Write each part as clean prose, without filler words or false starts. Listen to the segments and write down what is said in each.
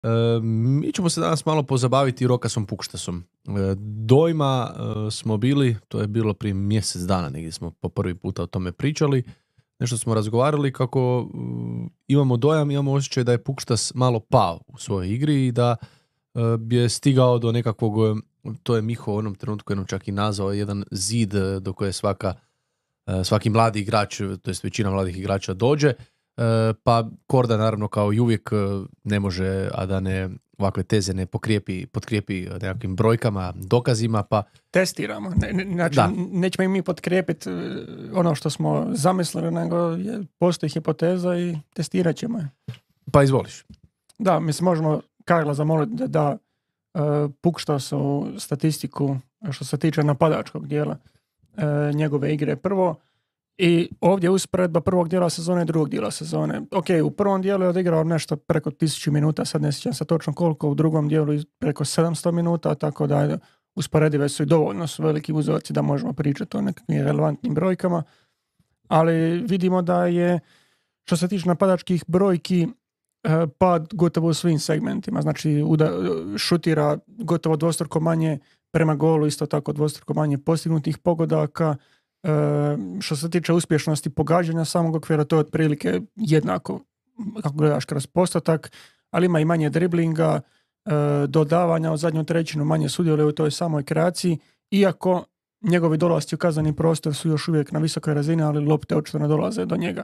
Mi ćemo se danas malo pozabaviti Rokasom Pukštasom. Dojma smo bili, to je bilo prije mjesec dana, negdje smo po prvi puta o tome pričali, nešto smo razgovarali kako imamo dojam, imamo osjećaj da je Pukštas malo pao u svojoj igri i da je stigao do nekakvog, to je Miho u onom trenutku jednom čak i nazvao, jedan zid do koje svaki mladi igrač, to jest većina mladih igrača dođe. Pa Korda naravno kao i uvijek ne može, a da ne ovakve teze ne potkrijepi nekakvim brojkama, dokazima, pa testiramo. Znači, nećemo i mi potkrijepiti ono što smo zamislili, nego postoji hipoteza i testirat ćemo je. Pa izvoliš. Da, mislim, možemo Karla zamoliti da Pukštasu statistiku što se tiče napadačkog dijela njegove igre prvo. I ovdje usporedba prvog dijela sezone i drugog dijela sezone. Ok, u prvom dijelu je odigrao nešto preko 1000 minuta, sad ne sjećam se točno koliko, u drugom dijelu preko 700 minuta, tako da usporedive su i dovoljno su veliki uzorci da možemo pričati o nekakvim relevantnim brojkama. Ali vidimo da je, što se tiče napadačkih brojki, pad gotovo u svim segmentima. Znači, šutira gotovo dvostruko manje prema golu, isto tako dvostruko manje postignutih pogodaka. Što se tiče uspješnosti pogađanja samog okvira, to je otprilike jednako kako gledaš kroz postotak, ali ima i manje driblinga, dodavanja u zadnju trećinu, manje sudjeluje u toj samoj kreaciji, iako njegovi dolasci u kazneni prostor su još uvijek na visokoj razini, ali lopte očito ne dolaze do njega.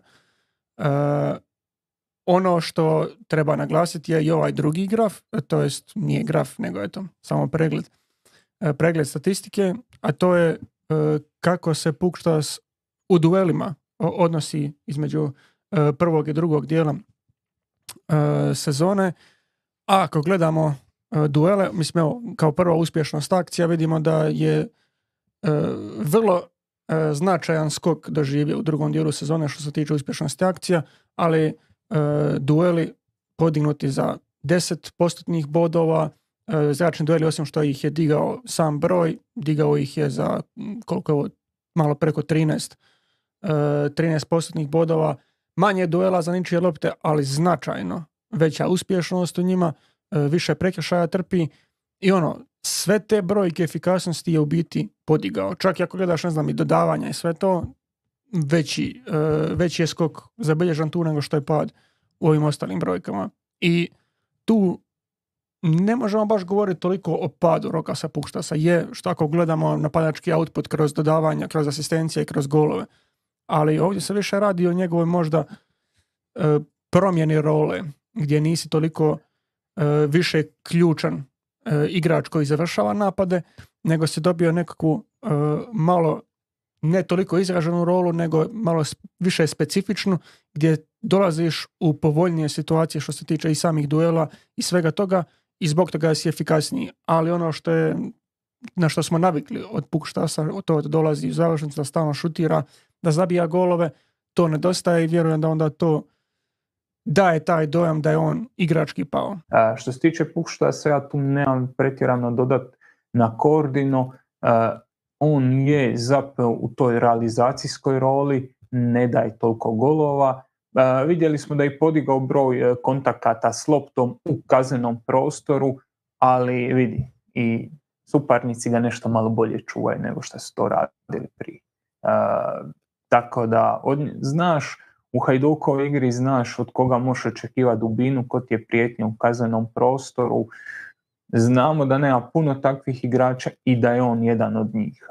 Ono što treba naglasiti je i ovaj drugi graf, to jest nije graf, nego je to samo pregled statistike, a to je kako se Pukštas u duelima odnosi između prvog i drugog dijela sezone. A ako gledamo duele, mislim, evo, kao prva uspješnost akcija, vidimo da je vrlo značajan skok doživio u drugom dijelu sezone što se tiče uspješnosti akcija, ali dueli podignuti za 10% bodova. Zračni dueli, osim što ih je digao sam broj, digao ih je za koliko je ovo, malo preko 13% bodova. Manje duela za ničije lopte, ali značajno veća uspješnost u njima, više prekršaja trpi i sve te brojke efikasnosti je u biti podigao. Čak i ako gledaš, ne znam, i dodavanja i sve to, veći je skok zabilježan tu nego što je pad u ovim ostalim brojkama. I tu ne možemo baš govoriti toliko o padu Rokasa Pukštasa. Je, što ako gledamo napadački output kroz dodavanja, kroz asistencije i kroz golove. Ali ovdje se više radi o njegovoj možda promjeni role, gdje nisi toliko više ključan igrač koji završava napade, nego si dobio nekakvu malo ne toliko izraženu rolu, nego malo više specifičnu, gdje dolaziš u povoljnije situacije što se tiče i samih duela i svega toga, i zbog toga si efikasniji. Ali ono što je, na što smo navikli od Pukštasa, to dolazi u završnicu, da stalno šutira, da zabija golove, to nedostaje i vjerujem da onda to daje taj dojam da je on igrački pao. Što se tiče Pukštasa, ja tu nemam pretjerano dodat na Kordino. On je zapravo u toj realizacijskoj roli, ne daje toliko golova. Vidjeli smo da je podigao broj kontakata s loptom u kaznenom prostoru, ali vidi, i suparnici ga nešto malo bolje čuvaju nego što su to radili prije. Tako da, znaš, u Hajdukovoj igri znaš od koga možeš očekivati dubinu, ko ti je prijetnja u kaznenom prostoru. Znamo da nema puno takvih igrača i da je on jedan od njih.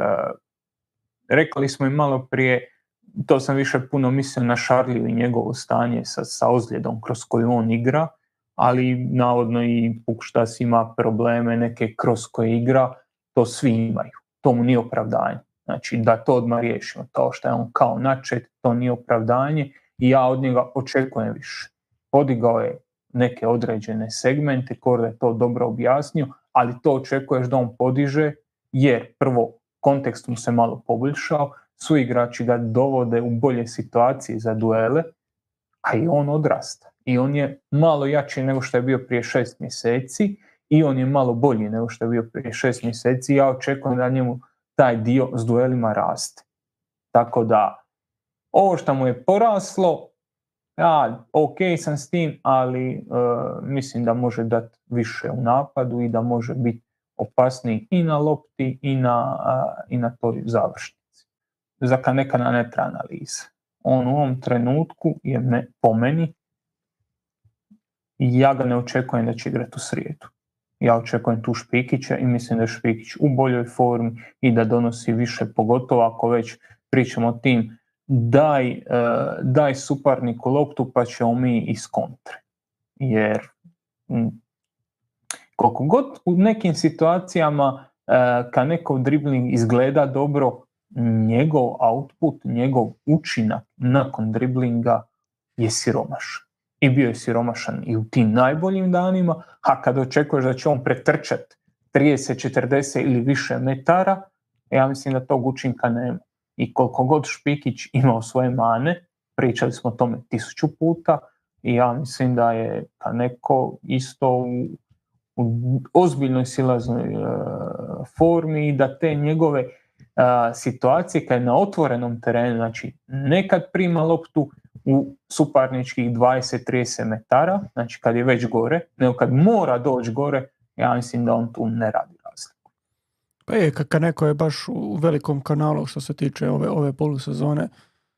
Rekli smo i malo prije, to sam više puno mislio na Šarliju i njegovo stanje sa ozljedom kroz koju on igra, ali navodno i Pukštas ima probleme neke kroz koje igra, to svi imaju. To mu nije opravdanje. Znači da to odmah riješimo. To što je on kao načet, to nije opravdanje i ja od njega očekujem više. Podigao je neke određene segmente, Korda je to dobro objasnio, ali to očekuješ da on podiže jer prvo kontekst mu se malo poboljšao, suigrači ga dovode u bolje situacije za duele, a i on odrasta. I on je malo jači nego što je bio prije 6 mjeseci i on je malo bolji nego što je bio prije 6 mjeseci. Ja očekujem da njemu taj dio s duelima raste. Tako da, ovo što mu je poraslo, ja, ok sam s tim, ali mislim da može dati više u napadu i da može biti opasniji i na lopti i na toj završnici. Za Kaneka ne treba analize. On u ovom trenutku je po meni, ja ga ne očekujem da će igrati u srijedu. Ja očekujem tu Špikića i mislim da je Špikić u boljoj formi i da donosi više, pogotovo ako već pričamo o tim daj suparniku loptu pa ćemo mi iz kontre. Jer koliko god u nekim situacijama kad nekog dribling izgleda dobro, njegov output, njegov učinak nakon driblinga je siromašan. I bio je siromašan i u tim najboljim danima, a kad očekuješ da će on pretrčati 30, 40 ili više metara, ja mislim da tog učinka nema. I koliko god Špikić imao svoje mane, pričali smo o tome 1000 puta, i ja mislim da je Kaneko isto u ozbiljnoj silaznoj formi i da te njegove situacije kad je na otvorenom terenu, znači nekad prima loptu u suparničkih 20-30 metara, znači kad je već gore, nego kad mora doći gore, ja mislim da on tu ne radi razliku. Pa je, Kaneko je baš u velikom kanalu što se tiče ove polusezone.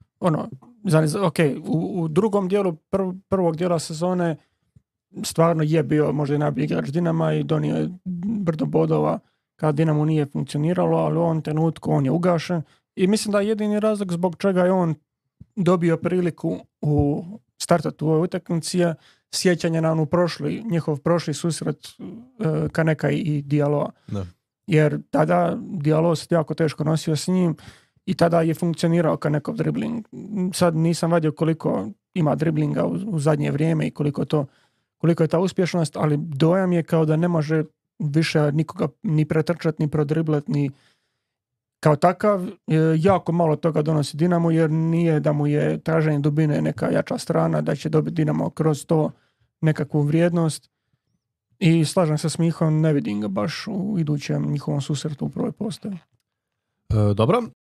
U drugom dijelu prvog dijela sezone stvarno je bio možda i najbolji igrač Dinama i donio je brdo bodova kad Dinamo nije funkcioniralo, ali u ovom trenutku on je ugašen i mislim da je jedini razlog zbog čega je on dobio priliku u startatu u ovoj utakmici je sjećanje na njihov prošli susret Kaneka i Dialloa. Da. Jer tada Diallo se jako teško nosio s njim i tada je funkcionirao Kanekov dribling. Sad nisam vadio koliko ima driblinga u zadnje vrijeme i koliko je ta uspješnost, ali dojam je kao da ne može više nikoga ni pretrčati, ni prodriblat, ni kao takav. Jako malo toga donosi Dinamo, jer nije da mu je traženje dubine neka jača strana, da će dobiti Dinamo kroz to nekakvu vrijednost. I slažem se s Mihom, ne vidim ga baš u idućem njihovom susretu u prvoj postavi. Dobro,